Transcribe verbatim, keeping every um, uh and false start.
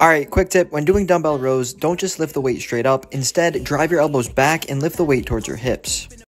Alright, quick tip, when doing dumbbell rows, don't just lift the weight straight up. Instead, drive your elbows back and lift the weight towards your hips.